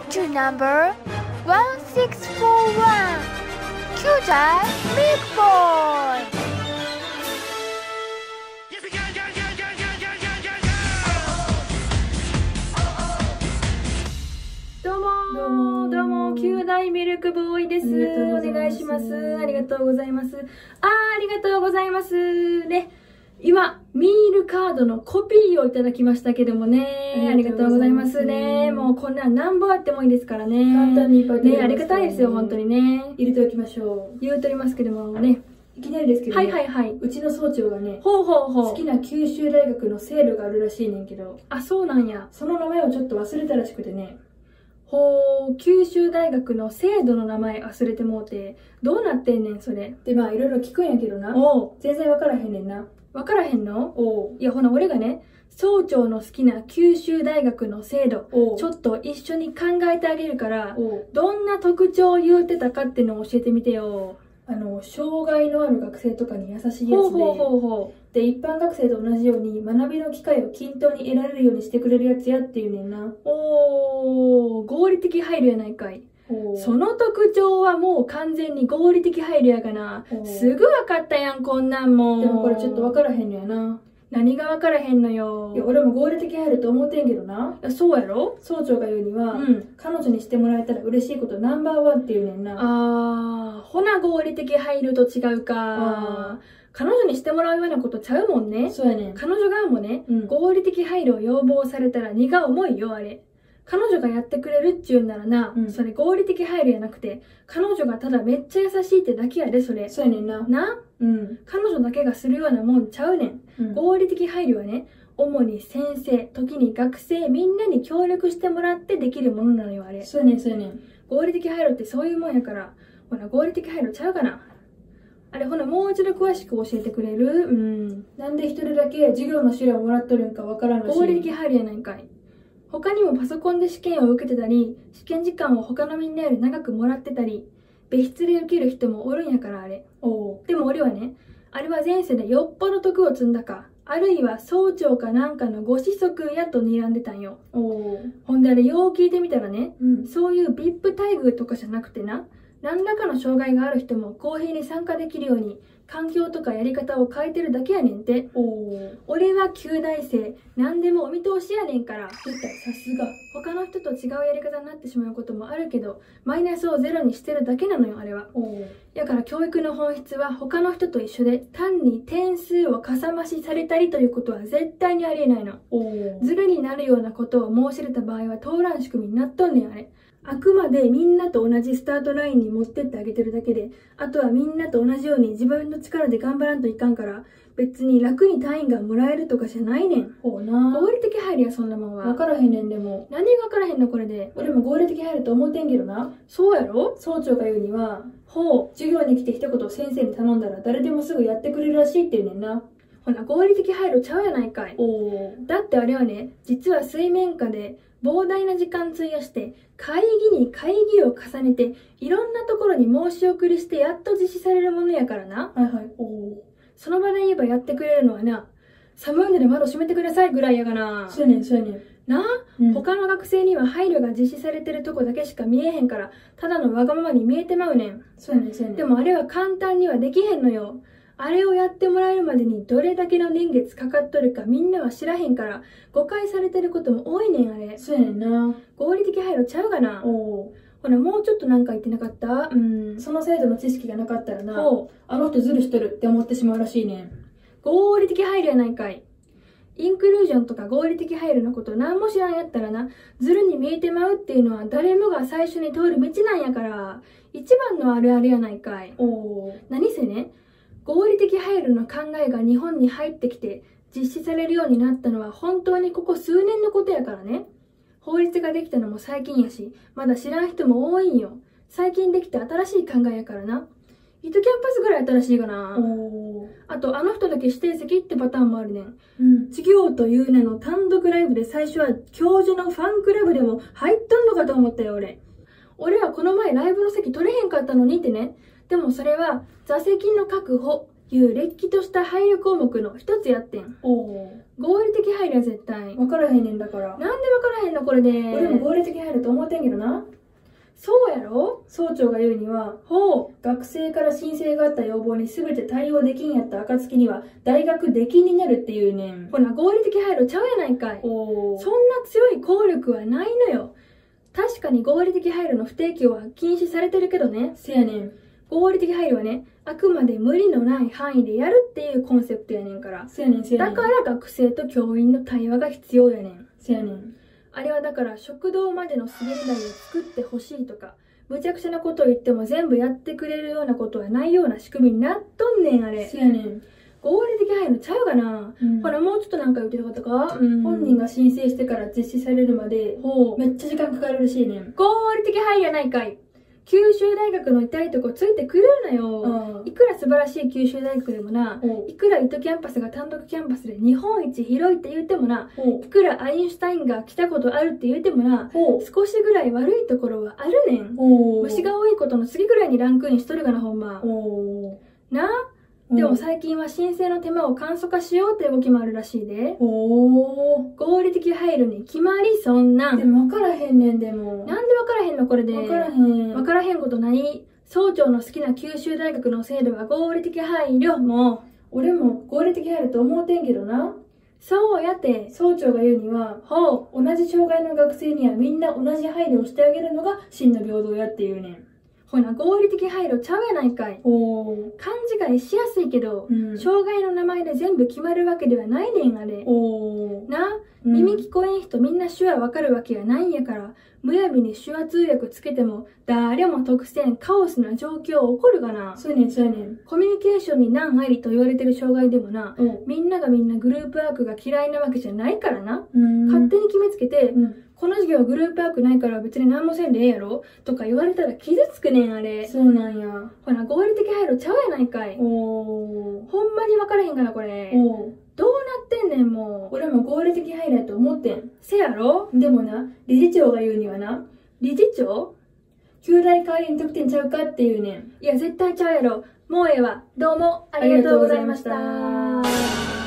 to number 1641 Kyudai Milk Boy. どうも、9代ミルクボーイです。お願いします。ありがとうございます。ありがとうございます。ね。今、ミールカードのコピーをいただきましたけどもね。ありがとうございますね。もうこんなん何本あってもいいですからね。 簡単にいっぱいね、ありがたいですよ、本当にね。 入れておきましょう。 言うとりますけどもね。 いきなりですけど、ね、 はい。 うちの総長がね、 好きな九州大学の制度があるらしいねんけど、 あ、そうなんや。 その名前をちょっと忘れたらしくてね。 九州大学の制度の名前忘れてもうて、どうなってんねん、それ。 で、まあ、いろいろ聞くんやけどな。全然わからへんねんな。 わからへんの？いや、ほな、俺がね、総長の好きな九州大学の制度、ちょっと一緒に考えてあげるから、どんな特徴を言うてたかってのを教えてみてよ。 障害のある学生とかに優しいやつで、一般学生と同じように学びの機会を均等に得られるようにしてくれるやつやっていうねんな。 合理的配慮やないかい。その特徴はもう完全に合理的配慮やがな。すぐわかったやん、こんなんもん。 でもこれちょっとわからへんのやな。 何がわからへんのよ。 いや、俺も合理的配慮と思ってんけどな。 そうやろ？ 総長が言うには、彼女にしてもらえたら嬉しいことナンバーワンっていうねんな。 ほな合理的配慮と違うか。彼女にしてもらうようなことちゃうもんね。 そうやねん。 彼女側もね、合理的配慮を要望されたら荷が重いよ、あれ。彼女がやってくれるっちゅうんならな、それ合理的配慮やなくて、彼女がただめっちゃ優しいってだけやで、それ。 そうやねんな。 彼女だけがするようなもんちゃうねん。合理的配慮はね、主に先生、時に学生、みんなに協力してもらってできるものなのよ、あれ。 そうやねん。 合理的配慮ってそういうもんやから、ほな、合理的配慮ちゃうかな。あれ、ほな、もう一度詳しく教えてくれる？ なんで一人だけ授業の資料をもらっとるんかわからんらしい。 合理的配慮やないかい。他にもパソコンで試験を受けてたり、試験時間を他のみんなより長くもらってたり、別室で受ける人もおるんやから、あれ。でも俺はね、あれは前世でよっぽど徳を積んだか、あるいは総長かなんかのご子息やと睨んでたんよ。ほんであれよう聞いてみたらね、そういう VIP 待遇とかじゃなくてな、何らかの障害がある人も公平に参加できるように、環境とかやり方を変えてるだけやねんて。俺は9大生、何でもお見通しやねんから。 さすが。 他の人と違うやり方になってしまうこともあるけど、マイナスをゼロにしてるだけなのよ、あれは。だから教育の本質は他の人と一緒で、単に点数をかさ増しされたりということは絶対にありえないの。ズルになるようなことを申し入れた場合は通らん仕組みになっとんねん、あれ。あくまでみんなと同じスタートラインに持ってってあげてるだけで、あとはみんなと同じように自分の力で頑張らんといかんから、別に楽に単位がもらえるとかじゃないねん。合理的配慮や、そんなもんは。 わからへんねん、でも。 何がわからへんの、これで。 俺も合理的配慮と思ってんけどな。 そうやろ？ 総長が言うには、授業に来て一言先生に頼んだら誰でもすぐやってくれるらしいって言うねんな。 ほな、合理的配慮ちゃうやないかい。だってあれはね、実は水面下で膨大な時間費やして、会議に会議を重ねて、いろんなところに申し送りしてやっと実施されるものやからな。その場で言えばやってくれるのはな、寒いので窓閉めてくださいぐらいやがな。 そうやねん。 なあ、他の学生には配慮が実施されてるとこだけしか見えへんから、ただのわがままに見えてまうねん。 そうやねん。 でもあれは簡単にはできへんのよ。あれをやってもらえるまでにどれだけの年月かかっとるかみんなは知らへんから、誤解されてることも多いねん、あれ。 そうやねんな。 合理的配慮ちゃうがな。ほら、もうちょっとなんか言ってなかった？ その制度の知識がなかったらな、あの人ズルしとるって思ってしまうらしいねん。 合理的配慮やないかい。インクルージョンとか合理的配慮のこと何も知らんやったらな、ズルに見えてまうっていうのは誰もが最初に通る道なんやから、一番のあるあるやないかい。何せね、合理的配慮の考えが日本に入ってきて実施されるようになったのは本当にここ数年のことやからね。法律ができたのも最近やし、まだ知らん人も多いんよ。最近できた新しい考えやからな。糸キャンパスぐらい新しいかな。あと、あの人だけ指定席ってパターンもあるねん。授業という名の単独ライブで最初は教授のファンクラブでも入っとんのかと思ったよ、俺。俺はこの前ライブの席取れへんかったのにってね。でもそれは座席の確保、 いうれっきとした配慮項目の一つやってん。 お合理的配慮は絶対。 分からへんねんだから。 なんで分からへんのこれで。 俺も合理的配慮と思ってんけどな。 そうやろ。 総長が言うには、学生から申請があった要望に全て対応できんやった暁には大学出禁になるっていうねん。 ほな合理的配慮ちゃうやないかい。そんな強い効力はないのよ。確かに合理的配慮の不提供は禁止されてるけどね。 せやねん。 合理的配慮はね、あくまで無理のない範囲でやるっていうコンセプトやねんから。 せやねんせやねん。 だから学生と教員の対話が必要やねん。 せやねん。 あれはだから食堂までの滑り台を作ってほしいとか、むちゃくちゃなことを言っても全部やってくれるようなことはないような仕組みになっとんねんあれ。 せやねん。 合理的配慮ちゃうかな、ほらもうちょっとなんか言ってなかったか、 本人が申請してから実施されるまでめっちゃ時間かかるらしいねん。 合理的配慮やないかい。九州大学の痛いとこついてくれるなよ。いくら素晴らしい九州大学でもな、いくら糸キャンパスが単独キャンパスで日本一広いって言ってもな、いくらアインシュタインが来たことあるって言ってもな、少しぐらい悪いところはあるねん。虫が多いことの次ぐらいにランクインしとるがなほんま。なあ、でも最近は申請の手間を簡素化しようって動きもあるらしいで。合理的配慮に決まりそんなん。 でも分からへんねんでも。 なんで分からへんのこれで。 分からへん。 分からへんことない。総長の好きな九州大学の制度は合理的配慮。もう。 俺も合理的配慮と思うてんけどな。 そうやて。 総長が言うには、同じ障害の学生にはみんな同じ配慮をしてあげるのが真の平等やっていうねん。 ほな合理的配慮ちゃうやないかい。勘違いしやすいけど、障害の名前で全部決まるわけではないねんあれ。な、耳聞こえん人みんな手話わかるわけやないんやから、むやみに手話通訳つけても誰も得せんカオスな状況起こるがな。 そうやねんそうやねん。 コミュニケーションに難ありと言われてる障害でもな、みんながみんなグループワークが嫌いなわけじゃないからな。勝手に決めつけて、この授業グループワークないから別に何もせんでええやろとか言われたら傷つくねんあれ。 そうなんや。 ほな合理的配慮ちゃうやないかい。ほんまに分からへんかなこれ。どうなってんねんもう。 俺も合理的配慮やと思ってん。 せやろ。 でもな、理事長が言うにはな、 理事長旧大会員得点ちゃうかっていうねん。 いや絶対ちゃうやろ。もうええわ。どうもありがとうございました。